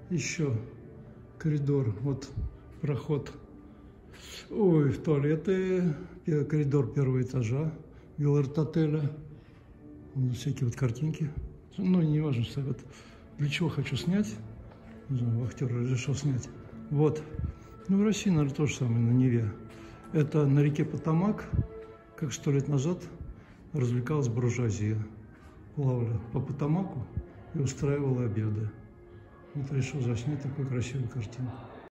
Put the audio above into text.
Еще коридор, вот проход. Ой, в туалеты, коридор первого этажа вилла-отеля. Всякие вот картинки. Ну, не важно, что вот для чего хочу снять. Вахтер разрешил снять. Вот. Ну, в России, наверное, то же самое, на Неве. Это на реке Потамак, как 100 лет назад развлекалась буржуазия. Плавала по Потамаку и устраивала обеды. Вот решил заснять такую красивую картину.